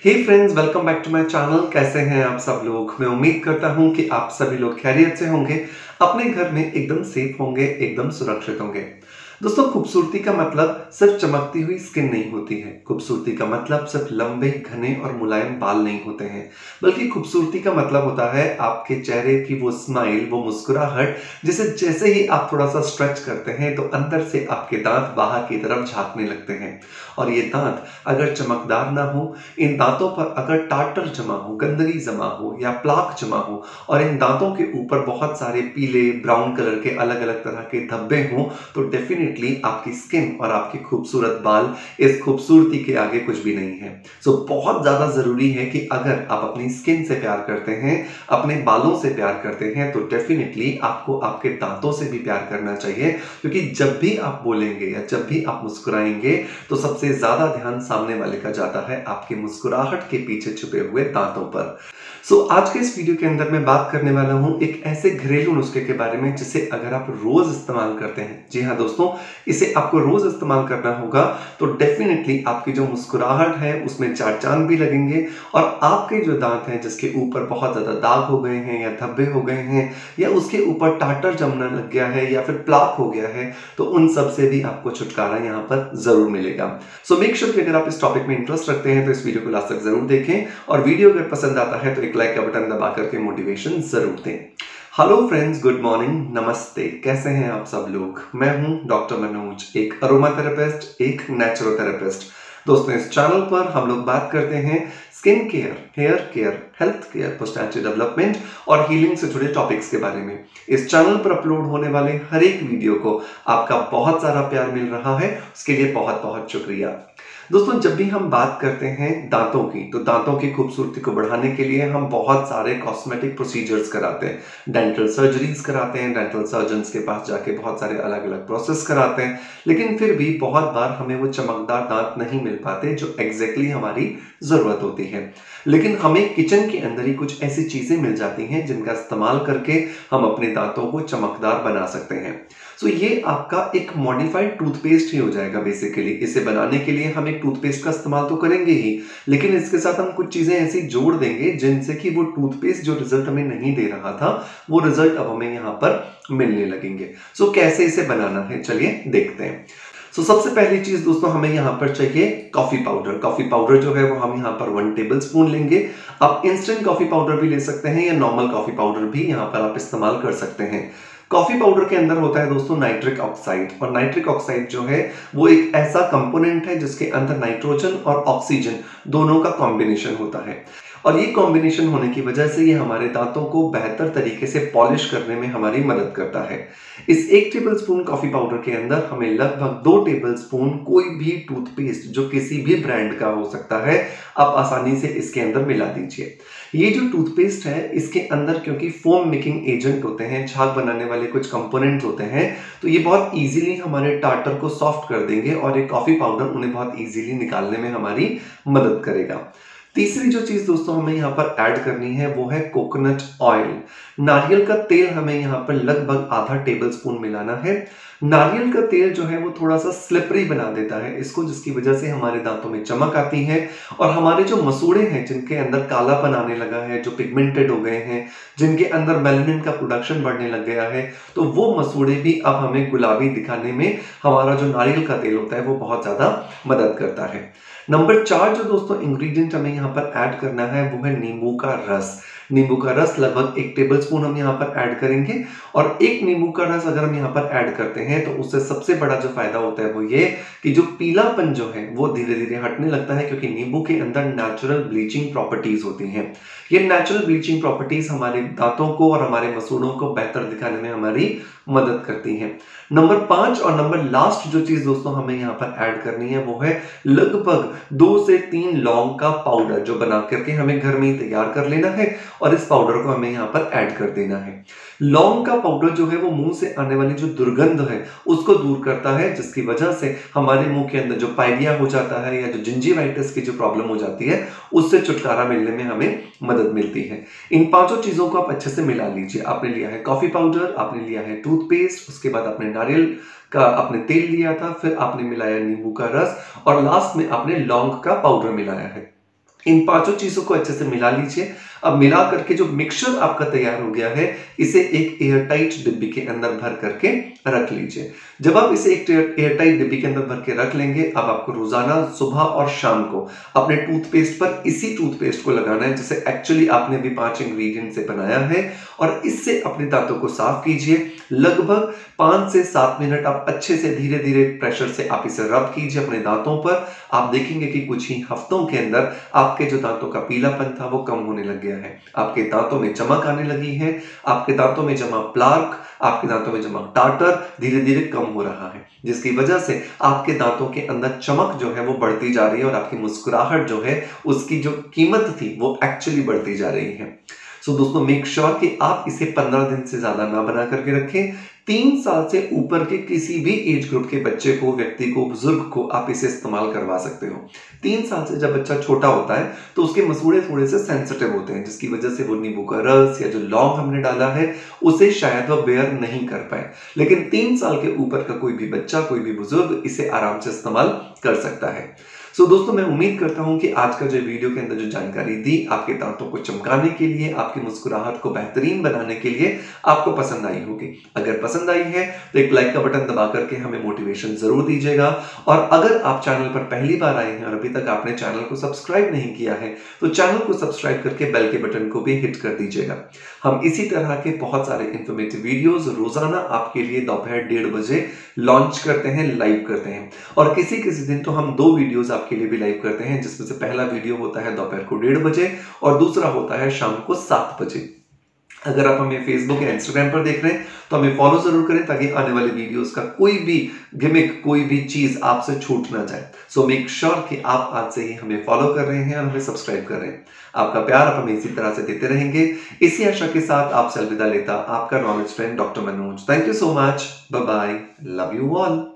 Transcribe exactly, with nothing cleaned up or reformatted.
Hey friends, welcome back to my channel. कैसे हैं आप सब लोग? मैं उम्मीद करता हूं कि आप सभी लोग खैरियत से होंगे, अपने घर में एकदम सेफ होंगे, एकदम सुरक्षित होंगे। दोस्तों, खूबसूरती का मतलब सिर्फ चमकती हुई स्किन नहीं होती है। खूबसूरती का मतलब सिर्फ लंबे, घने और मुलायम बाल नहीं होते हैं, बल्कि खूबसूरती का मतलब होता है आपके चेहरे की वो स्माइल, वो मुस्कुराहट, जिसे जैसे ही आप थोड़ा सा स्ट्रेच करते हैं तो अंदर से आपके दांत बाहर की तरफ झांकने लगते हैं। और ये दांत अगर चमकदार ना हो, इन दांतों पर अगर टाटर जमा हो, गंदगी जमा हो या प्लाक जमा हो और इन दांतों के ऊपर बहुत सारे पीले, ब्राउन कलर के अलग अलग तरह के धब्बे हों, तो डेफिनेटली आपकी स्किन और आपके खूबसूरत बाल इस खूबसूरती के आगे कुछ भी नहीं है। सो so, बहुत ज्यादा जरूरी है कि अगर आप अपनी स्किन से प्यार करते हैं, अपने बालों से प्यार करते हैं, तो डेफिनेटली आपको आपके दांतों से भी प्यार करना चाहिए, क्योंकि जब भी आप बोलेंगे या जब भी आप मुस्कुराएंगे तो सबसे ज्यादा ध्यान सामने वाले का जाता है आपकी मुस्कुराहट के पीछे छुपे हुए दांतों पर। सो so, आज के इस वीडियो के अंदर मैं बात करने वाला हूं एक ऐसे घरेलू नुस्खे के बारे में जिसे अगर आप रोज इस्तेमाल करते हैं, जी हाँ दोस्तों, इसे आपको रोज इस्तेमाल करना होगा, तो डेफिनेटली आपकी जो मुस्कुराहट है उसमें चार चांद भी लगेंगे और आपके जो दांत हैं जिसके ऊपर बहुत ज्यादा दाग हो गए हैं या धब्बे हो गए हैं या उसके ऊपर टाटर जमना लग गया है या फिर प्लाक हो गया है, तो उन सब से भी आपको छुटकारा यहाँ पर जरूर मिलेगा। सो मेक श्योर कि अगर आप इस टॉपिक में इंटरेस्ट रखते हैं तो इस वीडियो को लास्ट तक जरूर देखें और वीडियो अगर पसंद आता है तो एक लाइक का बटन दबा करके मोटिवेशन जरूर दें। हेलो फ्रेंड्स, गुड मॉर्निंग, नमस्ते। कैसे हैं आप सब लोग? मैं हूं डॉक्टर मनोज, एक अरोमा थेरेपिस्ट, एक नेचुरोथेरेपिस्ट। दोस्तों, इस चैनल पर हम लोग बात करते हैं skin care, hair care, health care, personality development और हीलिंग से जुड़े टॉपिक्स के बारे में। इस चैनल पर अपलोड होने वाले हर एक वीडियो को आपका बहुत सारा प्यार मिल रहा है, उसके लिए बहुत बहुत शुक्रिया। दोस्तों, जब भी हम बात करते हैं दांतों की, तो दांतों की खूबसूरती को बढ़ाने के लिए हम बहुत सारे कॉस्मेटिक प्रोसीजर्स कराते हैं, डेंटल सर्जरीज कराते हैं, डेंटल सर्जन्स के पास जाके बहुत सारे अलग अलग प्रोसेस कराते हैं, लेकिन फिर भी बहुत बार हमें वो चमकदार दांत नहीं मिल पाते जो एग्जैक्टली हमारी जरूरत होती है। लेकिन हमें किचन के अंदर ही कुछ ऐसी चीजें मिल जाती हैं जिनका इस्तेमाल करके हम अपने दांतों को चमकदार बना सकते हैं। सो so, ये आपका एक मॉडिफाइड टूथपेस्ट ही हो जाएगा बेसिकली। इसे बनाने के लिए हम एक टूथपेस्ट का इस्तेमाल तो करेंगे ही, लेकिन इसके साथ हम कुछ चीजें ऐसी जोड़ देंगे जिनसे कि वो टूथपेस्ट जो रिजल्ट हमें नहीं दे रहा था, वो रिजल्ट अब हमें यहाँ पर मिलने लगेंगे। सो so, कैसे इसे बनाना है, चलिए देखते हैं। सो so, सबसे पहली चीज दोस्तों, हमें यहाँ पर चाहिए कॉफी पाउडर। कॉफी पाउडर जो है वो हम यहाँ पर वन टेबल स्पून लेंगे। आप इंस्टेंट कॉफी पाउडर भी ले सकते हैं या नॉर्मल कॉफी पाउडर भी यहाँ पर आप इस्तेमाल कर सकते हैं। कॉफी पाउडर के अंदर होता है दोस्तों नाइट्रिक ऑक्साइड, और नाइट्रिक ऑक्साइड जो है वो एक ऐसा कंपोनेंट है जिसके अंदर नाइट्रोजन और ऑक्सीजन दोनों का कॉम्बिनेशन होता है, और ये कॉम्बिनेशन होने की वजह से ये हमारे दांतों को बेहतर तरीके से पॉलिश करने में हमारी मदद करता है। इस एक टेबल स्पून कॉफी पाउडर के अंदर हमें लगभग दो टेबल स्पून कोई भी टूथपेस्ट जो किसी भी ब्रांड का हो सकता है, आप आसानी से इसके अंदर मिला दीजिए। ये जो टूथपेस्ट है इसके अंदर क्योंकि फोम मेकिंग एजेंट होते हैं, झाग बनाने वाले कुछ कंपोनेंट्स होते हैं, तो ये बहुत इजीली हमारे टाटर को सॉफ्ट कर देंगे और ये कॉफी पाउडर उन्हें बहुत इजीली निकालने में हमारी मदद करेगा। तीसरी जो चीज दोस्तों हमें यहाँ पर ऐड करनी है वो है कोकोनट ऑयल। नारियल का तेल हमें यहाँ पर लगभग आधा टेबल स्पून मिलाना है। नारियल का तेल जो है वो थोड़ा सा स्लिपरी बना देता है इसको, जिसकी वजह से हमारे दांतों में चमक आती है और हमारे जो मसूड़े हैं जिनके अंदर कालापन आने लगा है, जो पिगमेंटेड हो गए हैं, जिनके अंदर मेलानिन का प्रोडक्शन बढ़ने लग गया है, तो वो मसूड़े भी अब हमें गुलाबी दिखाने में हमारा जो नारियल का तेल होता है वो बहुत ज्यादा मदद करता है। नंबर चार जो दोस्तों इंग्रेडिएंट हमें यहाँ पर ऐड करना है वो है नींबू का रस। नींबू का रस लगभग एक टेबल स्पून हम यहाँ पर ऐड करेंगे, और एक नींबू का रस अगर हम यहाँ पर ऐड करते हैं तो उससे सबसे बड़ा जो फायदा होता है वो ये कि जो पीलापन जो है वो धीरे धीरे हटने लगता है, क्योंकि नींबू के अंदर नेचुरल ब्लीचिंग प्रॉपर्टीज होती हैं। ये नेचुरल ब्लीचिंग प्रॉपर्टीज हमारे दांतों को और हमारे मसूड़ों को बेहतर दिखाने में हमारी मदद करती हैं। नंबर पांच और नंबर लास्ट जो चीज दोस्तों हमें यहाँ पर ऐड करनी है वो है लगभग दो से तीन लौंग का पाउडर, जो बना करके हमें घर में ही तैयार कर लेना है और इस पाउडर को हमें यहाँ पर ऐड कर देना है। लौंग का पाउडर जो है वो मुंह से आने वाली जो दुर्गंध है उसको दूर करता है, जिसकी वजह से हमारे मुंह के अंदर जो पाइरिया हो जाता है या जो जिंजिवाइटिस की जो प्रॉब्लम हो जाती है उससे छुटकारा मिलने में हमें मदद मिलती है। इन पांचों चीजों को आप अच्छे से मिला लीजिए। आपने लिया है कॉफी पाउडर, आपने लिया है टूथपेस्ट, उसके बाद आपने नारियल का आपने तेल लिया था, फिर आपने मिलाया नींबू का रस और लास्ट में आपने लौंग का पाउडर मिलाया है। इन पांचों चीजों को अच्छे से मिला लीजिए। अब मिला करके जो मिक्सचर आपका तैयार हो गया है, इसे एक एयर टाइट डिब्बी के अंदर भर करके रख लीजिए। जब आप इसे एक एयर टाइट डिब्बी के अंदर भर के रख लेंगे, अब आपको रोजाना सुबह और शाम को अपने टूथपेस्ट पर इसी टूथपेस्ट को लगाना है जिसे एक्चुअली आपने भी पांच इंग्रेडिएंट से बनाया है, और इससे अपने दांतों को साफ कीजिए। लगभग पांच से सात मिनट आप अच्छे से धीरे धीरे प्रेशर से आप इसे रब कीजिए अपने दांतों पर। आप देखेंगे कि कुछ ही हफ्तों के अंदर आपके जो दांतों का पीलापन था वो कम होने लग गया है, आपके दांतों में चमक आने लगी है, आपके दांतों में जमा प्लाक, आपके दांतों में जमा टाटर धीरे धीरे कम हो रहा है, जिसकी वजह से आपके दांतों के अंदर चमक जो है वो बढ़ती जा रही है और आपकी मुस्कुराहट जो है उसकी जो कीमत थी वो एक्चुअली बढ़ती जा रही है। सो so, दोस्तों मेक श्योर sure कि आप इसे पंद्रह दिन से ज्यादा ना बना करके रखें। तीन साल से ऊपर के किसी भी एज ग्रुप के बच्चे को, व्यक्ति को, बुजुर्ग को आप इसे इस्तेमाल करवा सकते हो। तीन साल से जब बच्चा छोटा होता है तो उसके मसूड़े थोड़े से सेंसिटिव होते हैं, जिसकी वजह से वो नींबू का रस या जो लौंग हमने डाला है उसे शायद वह बेयर नहीं कर पाए, लेकिन तीन साल के ऊपर का कोई भी बच्चा, कोई भी बुजुर्ग इसे आराम से इस्तेमाल कर सकता है। सो so, दोस्तों मैं उम्मीद करता हूं कि आज का जो वीडियो के अंदर जो जानकारी दी आपके दांतों को चमकाने के लिए, आपकी मुस्कुराहट को बेहतरीन बनाने के लिए आपको पसंद आई होगी। अगर पसंद आई है तो एक लाइक का बटन दबा करके हमें मोटिवेशन जरूर दीजिएगा, और अगर आप चैनल पर पहली बार आए हैं और अभी तक आपने चैनल को सब्सक्राइब नहीं किया है तो चैनल को सब्सक्राइब करके बेल के बटन को भी हिट कर दीजिएगा। हम इसी तरह के बहुत सारे इंफॉर्मेटिव वीडियोस रोजाना आपके लिए दोपहर डेढ़ बजे लॉन्च करते हैं, लाइव करते हैं, और किसी किसी दिन तो हम दो वीडियोस के लिए भी लाइव करते हैं, जिसमें से पहला वीडियो होता है दोपहर को डेढ़ बजे और दूसरा होता है शाम को सात बजे। अगर आप हमें फेसबुक या इंस्टाग्राम पर देख रहे हैं तो हमें फॉलो जरूर करें ताकि आने वाले वीडियोस का कोई भी गिमिक, कोई भी चीज आपसे छूट ना जाए। सो मेक श्योर कि आप आज से ही हमें फॉलो कर रहे हैं और हमें सब्सक्राइब कर रहे हैं। आपका प्यार आप हमें इसी तरह से देते रहेंगे। इसी आशा के साथ आपसे अलविदा लेता आपका knowledge friend doctor Manoj. Thank you so much, bye bye, love you all.